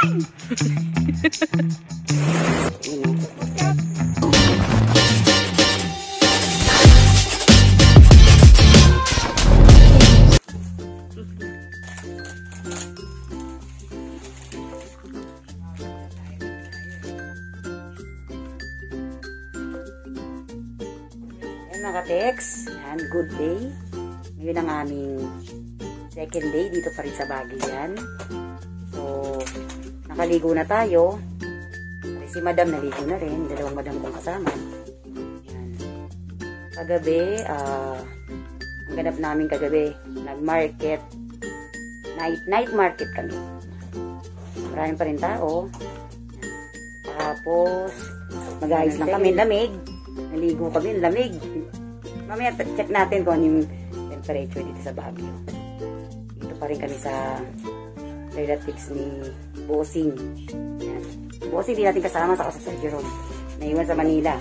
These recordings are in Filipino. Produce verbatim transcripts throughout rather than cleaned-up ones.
Mga ka-tex, and good day. Ngayon ang aming second day dito pa rin sa Baguio yan. So, nakaligo na tayo. Si madam naligo na rin. Dalawang madam kong kasama. Yan. Kagabi, uh, ang ganap namin kagabi, nag-market. Night, night market kami. Maraming pa rin tao. Tapos, mag-ayos lang kami. Lamig. Naligo kami, lamig. Mamaya check natin kung ano yung temperature dito sa Baguio. Dito pa rin kami sa relatives ni Bossing. Yan. Bossing di natin kasama sa Sir Jerome. Naiwan sa Manila.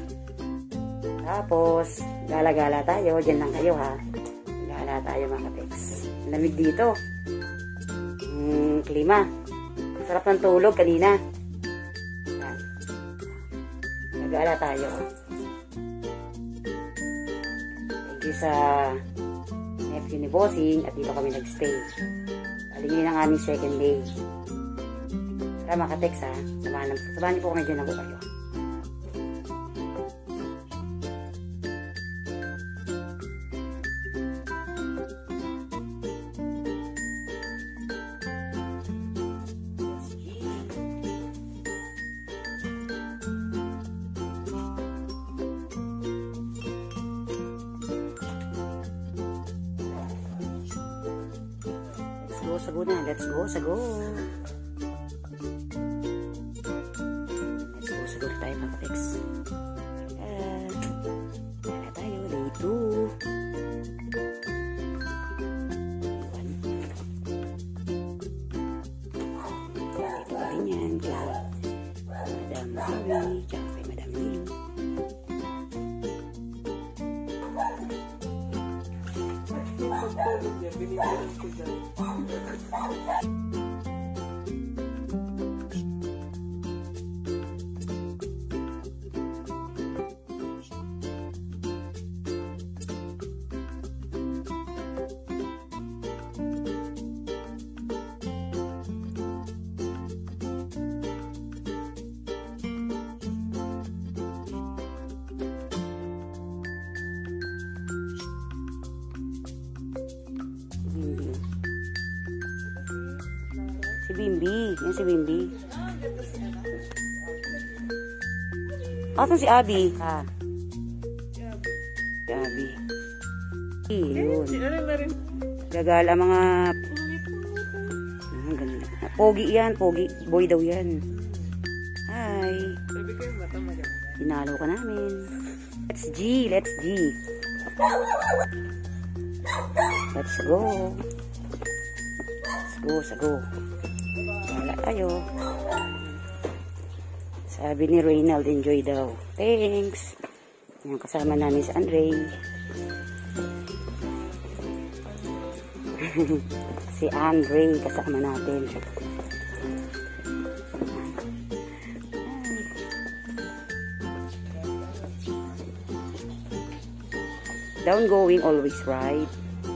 Tapos, gala-gala tayo. Diyan lang kayo ha. Gala tayo mga ka-tex. Lamig dito. Hmm, klima. Sarap ng tulog kanina. Yan. Gala tayo. Sa nephew ni Bossing at dito kami nagstay. Alingin ang aming second day. Tara mga ka-tex ha. Samahan, samahan niyo po kami dyan ako kayo. Go, sago na. Let's go, sago. Let's go, sago tayo mga ka-tex. Uh, Wala tayo. Day two. Ito pa rin yan. Kaya Madam Harry. Tsaka kay Madam Lily. Si Bimbi. Yan si Bimbi. Asan si Abby? Ha? Si Abby. Yun. Gagala mga... Ang ganda. Pogi yan. Pogi. Boy daw yan. Hi. Pinalo ka namin. Let's G. Let's G. Let's go. Let's go. Let's go. Wala tayo. Sabi ni Reynald, enjoy daw. Thanks. Yung kasama namin si Andre. Si Andre kasama natin. Down going, always right.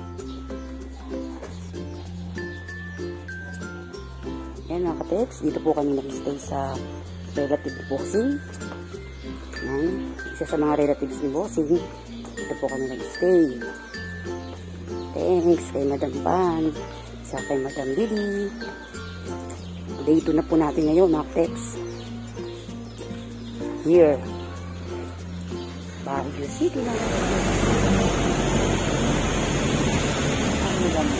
Yan mga ka-tex, dito po kami nag-stay sa relative ni Bossing. Yan, isa sa mga relatives ni Bossing. Dito po kami nag-stay. Thanks kay Madam Pan, sa kay Madam Lily. Day two na po natin ngayon mga ka-tex. Here, Baguio City na. Ano lang.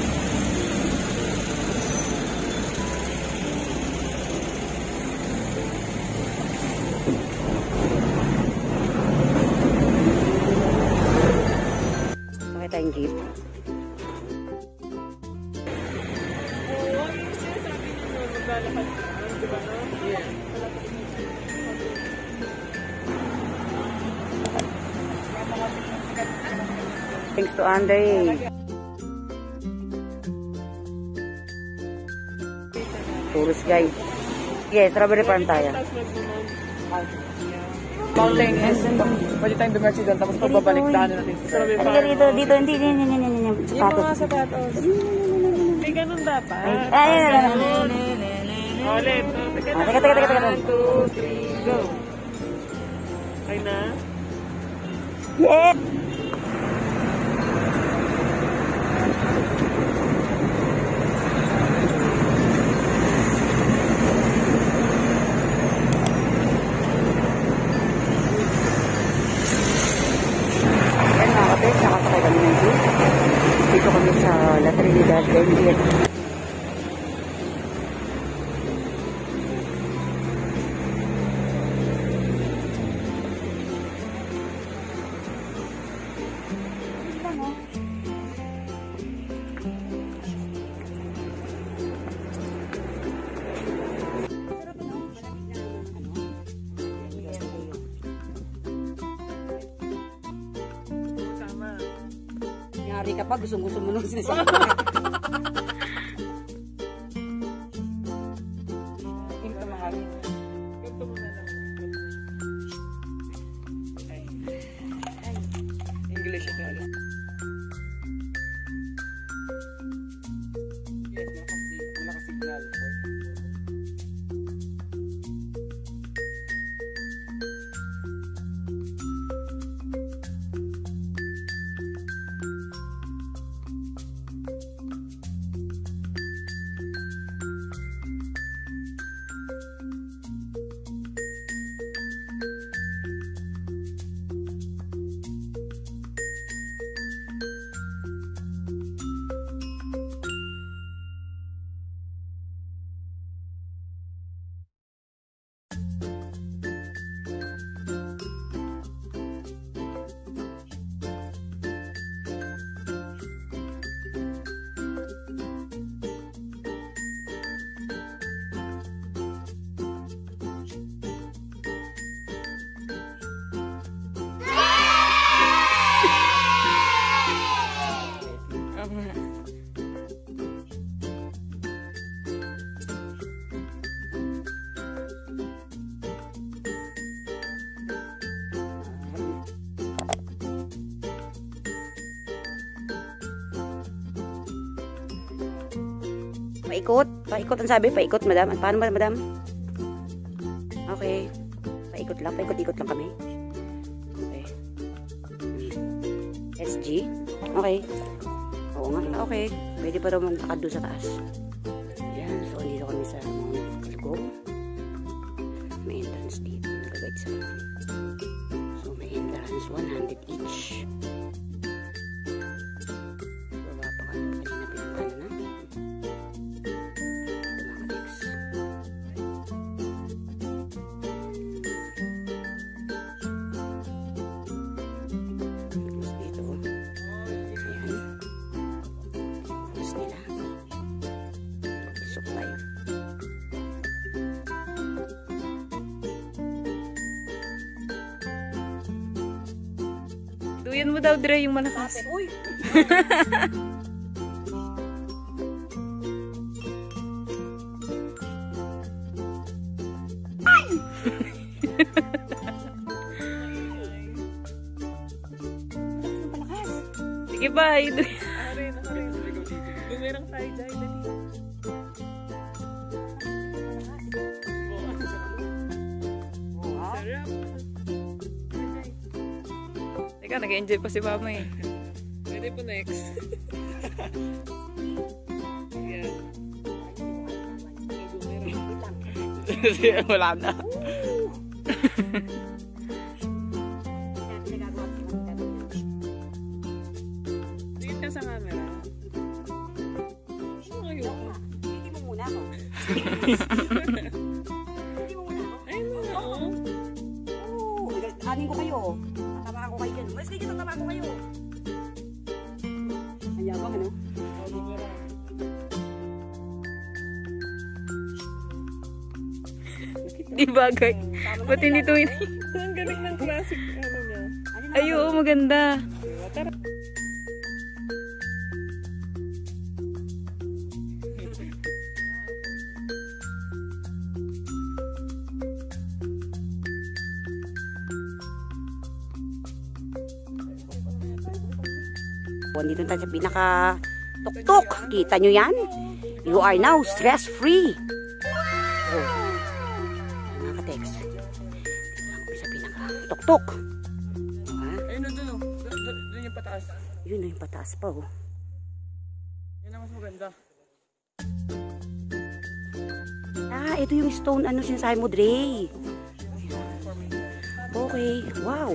Tayong jeep. Thanks to Andre. Tourist guide. Yes, strawberry farm tayo. Mountain is, pwede tayong dumersi doon, tapos pagbabalik, daanan natin sa strawberry farm. Dito, dito, dito, hindi, hindi, hindi, hindi, hindi, Yung sapatos. mga sapatos. May ganun dapat. Ay, ay, ay, ay, Ulit. Ah, teka, teka, teka, teka. One, two, three, go. Okay na? Yeah! Ayan mga kapit, nakasakay kami ng jeep. Dito kami sa La Trinidad, Benguet. Tama. Nangyari ka pa, gustong-gusto mo nung sinasabi ko. Ito mga Ito muna lang. Okay. English ito. Yes, wala kasi, wala kasi signal. Paikot. Paikot ang sabi. Paikot, madam. Paano ba, madam? Okay. Paikot lang. Paikot-ikot lang kami. Okay. S G. Okay. Oo nga. Okay. Pwede pa rin magkakad doon sa taas. Ayan. So, dito kami sa Mount Kalgong. May entrance dito. Nagagayad sa So, may entrance. one hundred each. Baba pa kami. Kanina pinuntahan na. Duyan mo daw, Dre, yung malakas. Uy! Sige, bye. Duyan. Nakarin, nakarin. Bumirang tayo dyan. Dali. Sarap. Teka, nag-enjoy pa si Mama eh. Pwede po next. Yan. Wala na. Tingin ka sa camera. Ano kayo? Hindi mo muna ako. Hindi mo muna ako. Ayun mo na, oh. Oo. Kanin ko kayo. Tatamaan ko kayo dyan. Mas kayo, tatamaan ko kayo. Ang yabang, ano? Di bagay. Ba't hindi to hindi? Ang galing ng classic, ano niya. Ay, oo, maganda. Tara. Dito tayo sa pinaka tuk-tuk. Kita nyo yan? You are now stress-free. Oh. Mga ka-text. Dito lang kami sa pinaka tuk-tuk. Ayun na doon, doon yung pataas. Yun na yung pataas pa, oh. Yan ang mas maganda. Ah, ito yung stone, ano sinasabi mo, Dre? Okay, wow.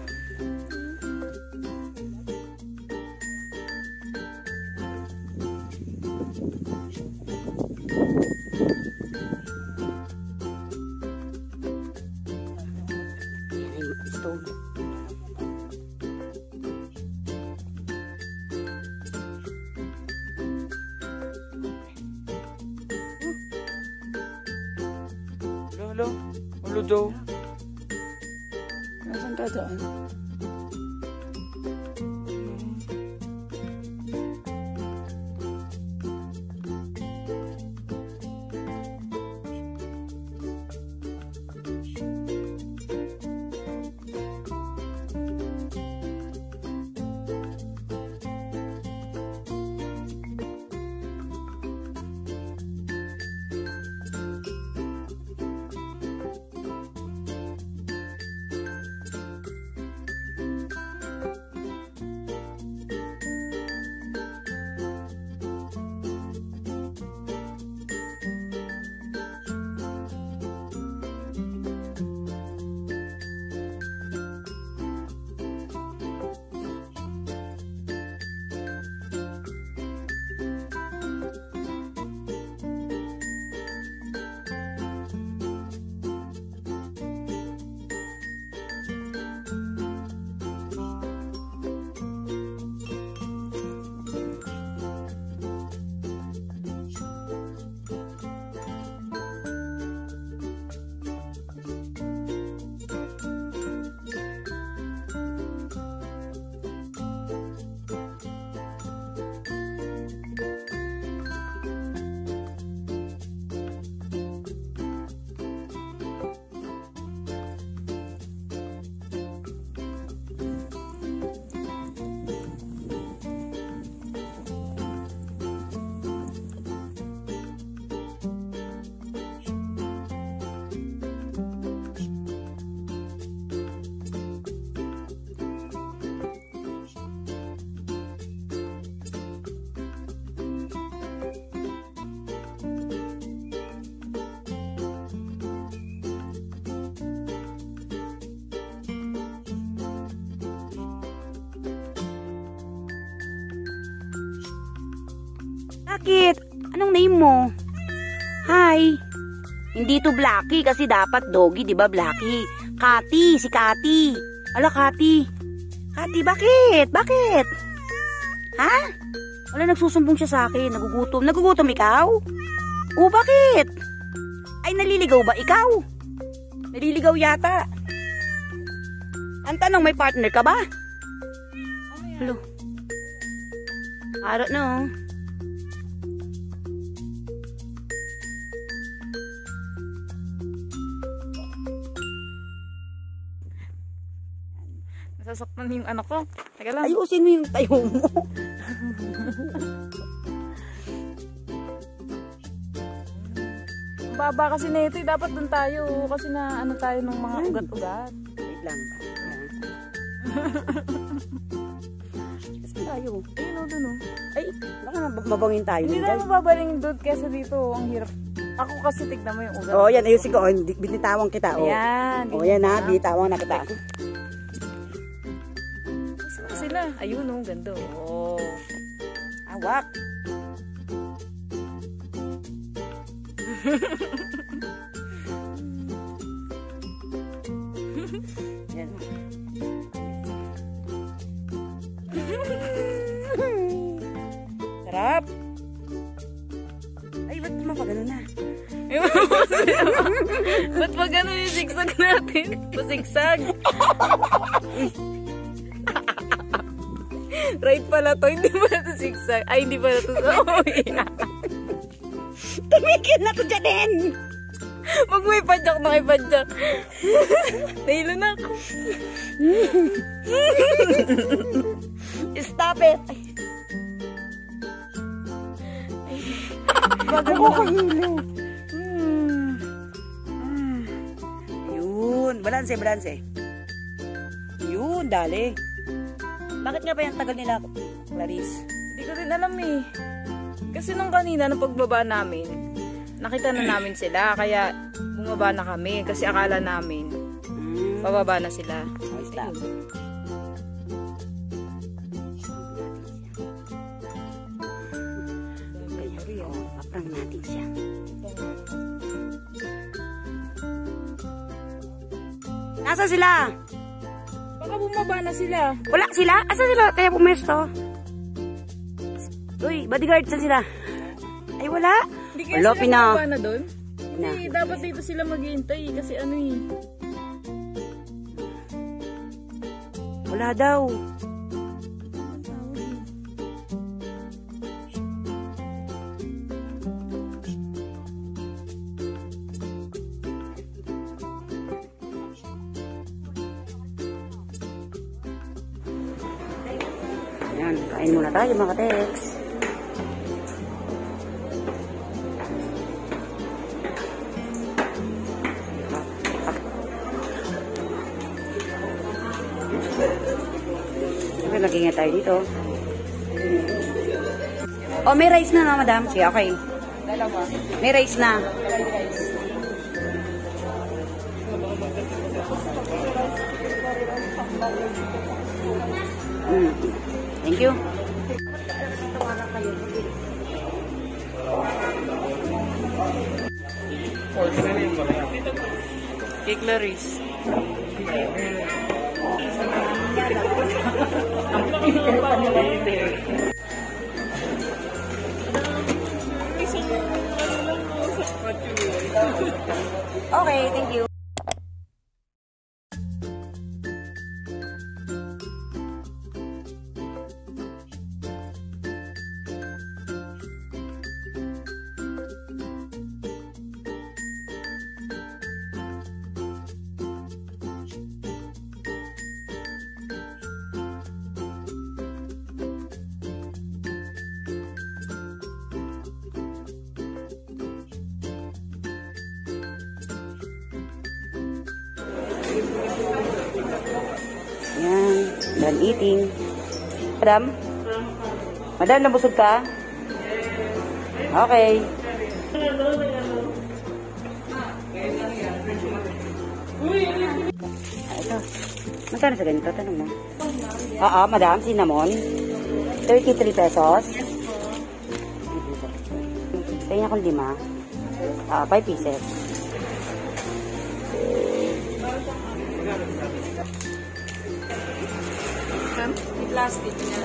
Ayan yung stone. Lolo, ulo daw. Nasaan dadaan? Bakit? Anong name mo? Hi. Hindi to Blacky kasi dapat doggy, di ba Blacky? Kati, si Kati. Ala, Kati. Kati, bakit? Bakit? Ha? Wala, nagsusumbong siya sa akin. Nagugutom. Nagugutom ikaw? O, bakit? Ay, naliligaw ba ikaw? Naliligaw yata. Ang tanong, may partner ka ba? Hello. Harap na, oh. Nasasaktan yung anak ko. Teka lang. Ayusin mo yung tayo mo. Baba kasi na ito. eh. Dapat dun tayo. Kasi na ano tayo ng mga ugat-ugat. Wait lang. Kasi tayo. Ayun o, dun o. Ay, baka mabangin tayo. Hindi tayo mababaling doon kesa dito. Ang hirap. Ako kasi tignan mo yung ugat. Oo, oh, yan. Ayusin ko. Oh, binitawang kita. Oh. Ayan. Oo, oh, yan ha. Binitawang na kita. Sila. Ayun o, ganda. Oh. Awak. Yan. Sarap. Ay, ba't naman pa gano'n na? Ba't pa gano'n yung zigzag natin? Pasigsag. Right pala to. Hindi pala to zigzag. Ay, hindi pala to. Oh, yeah. Tumigil na to dyan din! Pag may padyak na kay padyak. Nahilo na ako. Stop it! Ay. Bagal mo kagilid. Hmm. Hmm. Yun. Balanse, balanse. Yun, dali. Bakit nga ba yung tagal nila, Clarice? Hindi ko rin alam eh. Kasi nung kanina, nung pagbaba namin, nakita na namin sila. Kaya bumaba na kami. Kasi akala namin, Hmm. bababa na sila. Oh, stop. Aprang natin siya. Nasa sila? Baka bumaba na sila. Wala sila? Asa sila? Kaya pumesto? Uy, bodyguard, saan sila? Ay, wala. Hindi kaya Wala, sila pina. bumaba na doon? Na. Hindi, dapat dito sila maghihintay. Kasi ano eh. Wala daw. Ayan, kain muna tayo mga Tex. Siyempre, nag-ingat tayo dito. Oh, may rice na na, madam. Sige, okay. Dalawa. May rice na. Mm. Thank you. Kay Clarice. Okay, thank you. Yan, done eating. Madam? Madam, nabusog ka? Okay. Ah, ito. Magkano sa ganito? Tanong mo. Oo, madam, cinnamon. thirty-three pesos. Kaya akong lima. Ah, five pieces. May plastic niya.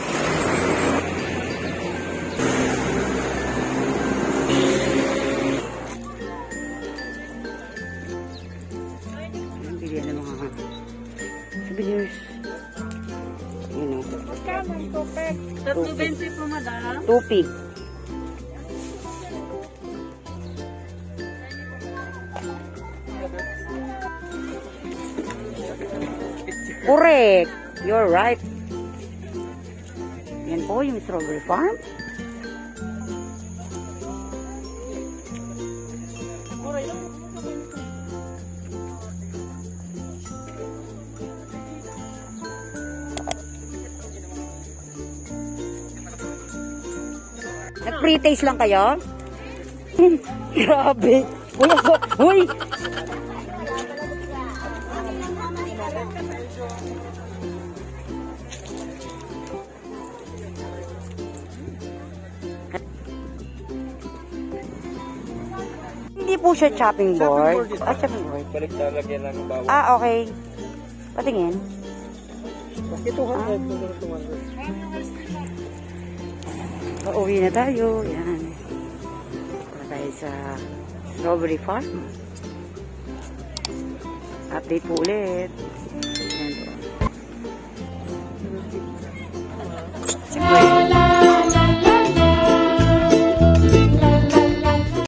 Ang bilihan ng mga souvenirs. Yun o. Magkano ito, Pek? Tatlo twenty po, madam. Tupig. Correct. You're right. Yan po yung strawberry farm. Nag-pre-taste lang kayo? Grabe. Uy, ako. Uy! Hindi po siya chopping board. Ah, chopping board. Balik talagyan lang ang bawang. Ah, okay. Patingin. Ito Ah. hundred, two hundred. Pauwi na tayo. Yan. Para tayo sa strawberry farm. Update po ulit.